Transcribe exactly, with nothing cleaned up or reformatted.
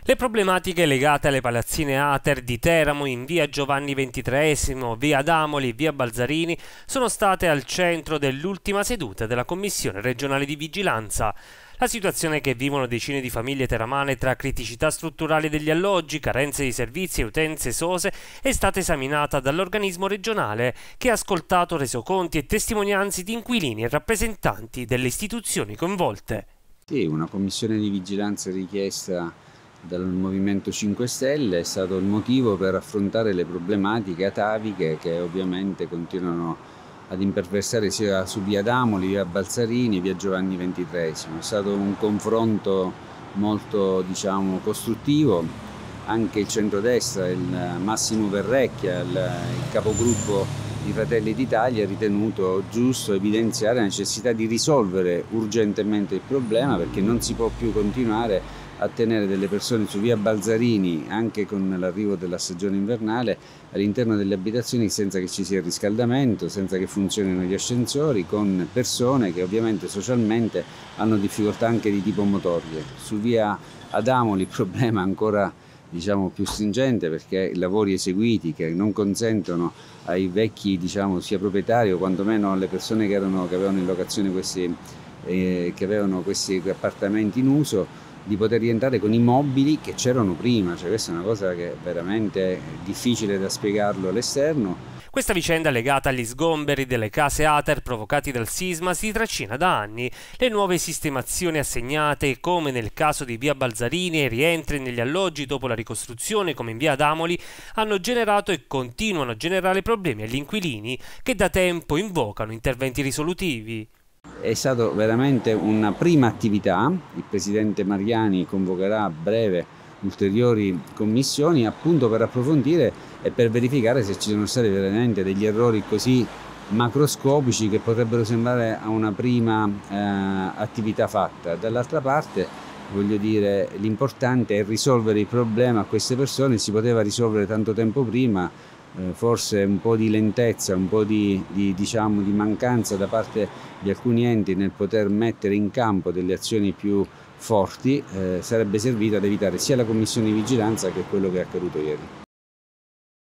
Le problematiche legate alle palazzine Ater di Teramo in via Giovanni ventitreesimo, via Adamoli e via Balzarini sono state al centro dell'ultima seduta della Commissione regionale di vigilanza. La situazione che vivono decine di famiglie teramane tra criticità strutturali degli alloggi, carenze di servizi e utenze esose è stata esaminata dall'organismo regionale che ha ascoltato resoconti e testimonianze di inquilini e rappresentanti delle istituzioni coinvolte. Sì, una commissione di vigilanza richiesta dal Movimento cinque Stelle è stato il motivo per affrontare le problematiche ataviche che ovviamente continuano ad imperversare sia su via Adamoli, via Balzarini, via Giovanni ventitreesimo. È stato un confronto molto, diciamo, costruttivo. Anche il centrodestra, il Massimo Verrecchia, il, il capogruppo di Fratelli d'Italia, ha ritenuto giusto evidenziare la necessità di risolvere urgentemente il problema, perché non si può più continuare a tenere delle persone su via Balzarini, anche con l'arrivo della stagione invernale, all'interno delle abitazioni senza che ci sia il riscaldamento, senza che funzionino gli ascensori, con persone che ovviamente socialmente hanno difficoltà anche di tipo motorie. Su via Adamoli il problema è ancora, diciamo, più stringente, perché i lavori eseguiti che non consentono ai vecchi, diciamo, sia proprietari o quantomeno alle persone che, erano, che avevano in locazione questi, eh, che avevano questi appartamenti in uso, di poter rientrare con i mobili che c'erano prima. Cioè, questa è una cosa che è veramente difficile da spiegarlo all'esterno. Questa vicenda legata agli sgomberi delle case Ater provocati dal sisma si trascina da anni. Le nuove sistemazioni assegnate, come nel caso di via Balzarini, e rientri negli alloggi dopo la ricostruzione come in via Adamoli, hanno generato e continuano a generare problemi agli inquilini che da tempo invocano interventi risolutivi. È stata veramente una prima attività. Il Presidente Mariani convocherà a breve ulteriori commissioni appunto per approfondire e per verificare se ci sono stati veramente degli errori così macroscopici che potrebbero sembrare a una prima eh, attività fatta. Dall'altra parte, voglio dire, l'importante è risolvere il problema a queste persone. Si poteva risolvere tanto tempo prima. Eh, forse un po' di lentezza, un po' di, di, diciamo, di mancanza da parte di alcuni enti nel poter mettere in campo delle azioni più forti eh, sarebbe servito ad evitare sia la commissione di vigilanza che quello che è accaduto ieri.